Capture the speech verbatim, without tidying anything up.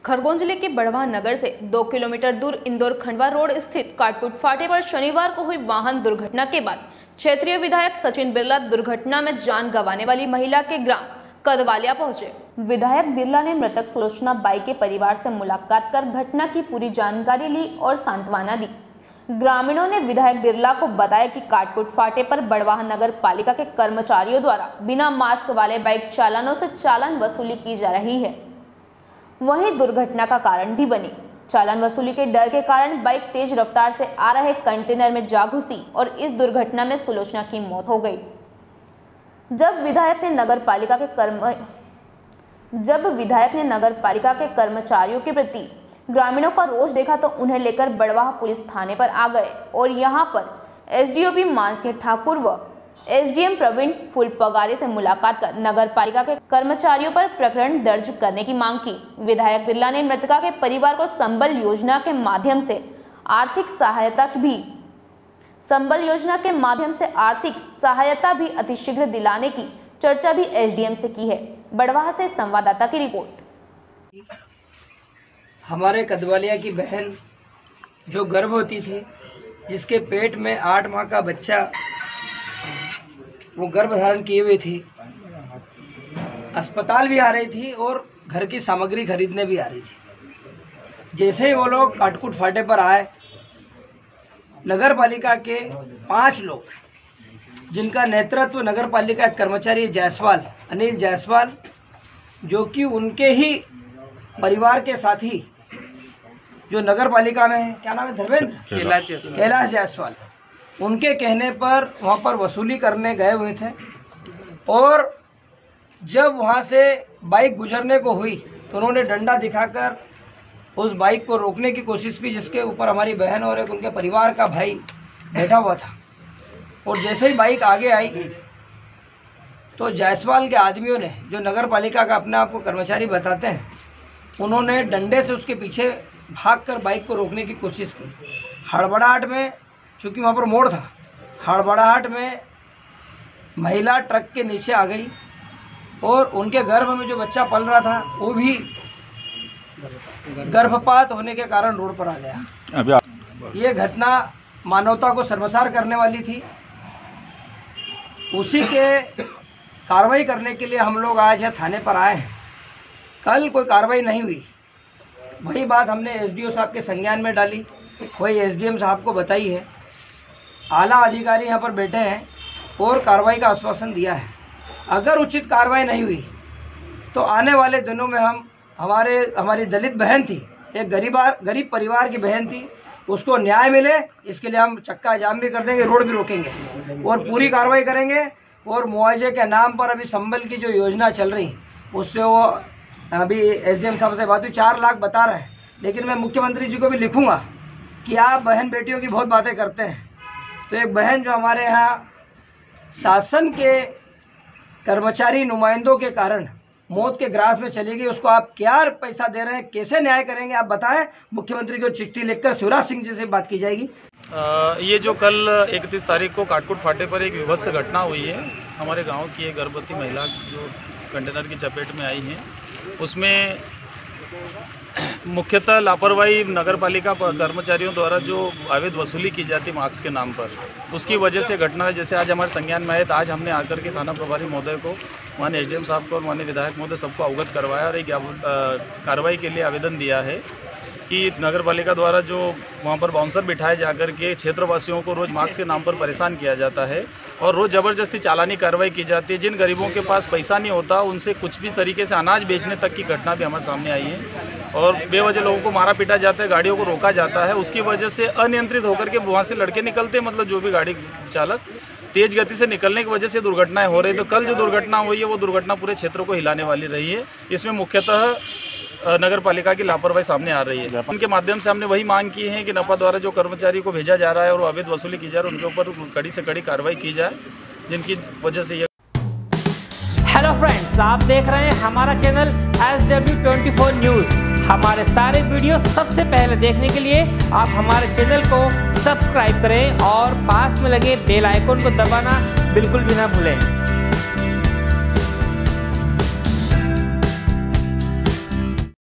खरगोन जिले के बड़वाह नगर से दो किलोमीटर दूर इंदौर खंडवा रोड स्थित काटकुट फाटे पर शनिवार को हुई वाहन दुर्घटना के बाद क्षेत्रीय विधायक सचिन बिरला दुर्घटना में जान गंवाने वाली महिला के ग्राम कदवालिया पहुंचे। विधायक बिरला ने मृतक सुलोचना बाई के परिवार से मुलाकात कर घटना की पूरी जानकारी ली और सांत्वना दी। ग्रामीणों ने विधायक बिरला को बताया कि काटकुट फाटे पर बड़वाह नगर पालिका के कर्मचारियों द्वारा बिना मास्क वाले बाइक चालकों से चालान वसूली की जा रही है। वहीं दुर्घटना का कारण भी बनी। चालान वसूली के डर के कारण बाइक तेज रफ्तार से आ रहे कंटेनर में जा घुसी और इस दुर्घटना में सुलोचना की मौत हो गई। जब विधायक ने नगर पालिका के कर्म जब विधायक ने नगर पालिका के कर्मचारियों के प्रति ग्रामीणों का रोष देखा तो उन्हें लेकर बड़वाह पुलिस थाने पर आ गए और यहां पर एसडीओपी मानसिंह ठाकुर व एसडीएम प्रवीण फुलपगारे से मुलाकात कर नगर पालिका के कर्मचारियों पर प्रकरण दर्ज करने की मांग की। विधायक बिरला ने मृतका के परिवार को संबल योजना के माध्यम से आर्थिक सहायता भी संबल योजना के माध्यम से आर्थिक सहायता भी अतिशीघ्र दिलाने की चर्चा भी एसडीएम से की है। बड़वाह से संवाददाता की रिपोर्ट। हमारे कदवालिया की बहन जो गर्भवती थी, जिसके पेट में आठ माह का बच्चा वो गर्भ धारण किए हुए थी, अस्पताल भी आ रही थी और घर की सामग्री खरीदने भी आ रही थी। जैसे ही वो लोग काटकुट फाटे पर आए, नगर पालिका के पांच लोग, जिनका नेतृत्व नगर पालिका कर्मचारी जायसवाल अनिल जायसवाल, जो कि उनके ही परिवार के साथी जो नगर पालिका में है, क्या नाम है, धर्मेंद्र कैलाश जायसवाल, उनके कहने पर वहाँ पर वसूली करने गए हुए थे। और जब वहाँ से बाइक गुजरने को हुई तो उन्होंने डंडा दिखाकर उस बाइक को रोकने की कोशिश की, जिसके ऊपर हमारी बहन और एक उनके परिवार का भाई बैठा हुआ था। और जैसे ही बाइक आगे आई तो जायसवाल के आदमियों ने, जो नगर पालिका का अपने आप को कर्मचारी बताते हैं, उन्होंने डंडे से उसके पीछे भागकर बाइक को रोकने की कोशिश की। हड़बड़ाहट में, चूँकि वहाँ पर मोड़ था, हड़बड़ाहट में महिला ट्रक के नीचे आ गई और उनके गर्भ में जो बच्चा पल रहा था वो भी गर्भपात होने के कारण रोड पर आ गया। ये घटना मानवता को शर्मसार करने वाली थी। उसी के कार्रवाई करने के लिए हम लोग आज यहाँ थाने पर आए हैं। कल कोई कार्रवाई नहीं हुई, वही बात हमने एसडीओ साहब के संज्ञान में डाली, वही एसडीएम साहब को बताई है। आला अधिकारी यहाँ पर बैठे हैं और कार्रवाई का आश्वासन दिया है। अगर उचित कार्रवाई नहीं हुई तो आने वाले दिनों में हम हमारे हमारी दलित बहन थी, एक गरीबार गरीब परिवार की बहन थी, उसको न्याय मिले, इसके लिए हम चक्का जाम भी कर देंगे, रोड भी रोकेंगे और पूरी कार्रवाई करेंगे। और मुआवजे के नाम पर अभी संबल की जो योजना चल रही, उससे वो अभी एसडीएम साहब से बात हुई, चार लाख बता रहे हैं। लेकिन मैं मुख्यमंत्री जी को भी लिखूंगा कि आप बहन बेटियों की बहुत बातें करते हैं, तो एक बहन जो हमारे यहाँ शासन के कर्मचारी नुमाइंदों के कारण मौत के ग्रास में चली गई, उसको आप क्या पैसा दे रहे हैं, कैसे न्याय करेंगे, आप बताएं। मुख्यमंत्री को चिट्ठी लिखकर शिवराज सिंह जी से बात की जाएगी। आ, ये जो कल इकतीस तारीख को काटकुट फाटे पर एक विभत्स घटना हुई है, हमारे गांव की एक गर्भवती महिला जो कंटेनर की चपेट में आई है, उसमें मुख्यतः लापरवाही नगर पालिका कर्मचारियों द्वारा जो अवैध वसूली की जाती मास्क के नाम पर, उसकी वजह से घटना है। जैसे आज हमारे संज्ञान में आए तो आज हमने आकर के थाना प्रभारी महोदय को, माननीय एसडीएम साहब को और माननीय विधायक महोदय सबको अवगत करवाया और एक कार्रवाई के लिए आवेदन दिया है कि नगर पालिका द्वारा जो वहाँ पर बाउंसर बिठाए जाकर के क्षेत्रवासियों को रोज़ मास्क के नाम पर परेशान किया जाता है और रोज़ ज़बरदस्ती चालानी कार्रवाई की जाती है। जिन गरीबों के पास पैसा नहीं होता उनसे कुछ भी तरीके से अनाज बेचने तक की घटना भी हमारे सामने आई है और बेवजह लोगों को मारा पीटा जाता है, गाड़ियों को रोका जाता है। उसकी वजह से अनियंत्रित होकर के वहाँ से लड़के निकलते, मतलब जो भी गाड़ी चालक तेज गति से निकलने की वजह से दुर्घटनाएं हो रही। तो कल जो दुर्घटना हुई है वो दुर्घटना पूरे क्षेत्र को हिलाने वाली रही है। इसमें मुख्यतः नगर पालिका की लापरवाही सामने आ रही है। उनके माध्यम से हमने वही मांग की है कि नपा द्वारा जो कर्मचारी को भेजा जा रहा है और अवैध वसूली की जा रही है, उनके ऊपर कड़ी से कड़ी कार्रवाई की जाए, जिनकी वजह से ये। हेलो फ्रेंड्स, आप देख रहे हैं हमारा channel S W twenty four news. हमारे सारे वीडियो सबसे पहले देखने के लिए आप हमारे चैनल को सब्सक्राइब करें और पास में लगे बेल आइकन को दबाना बिल्कुल भी ना भूलें।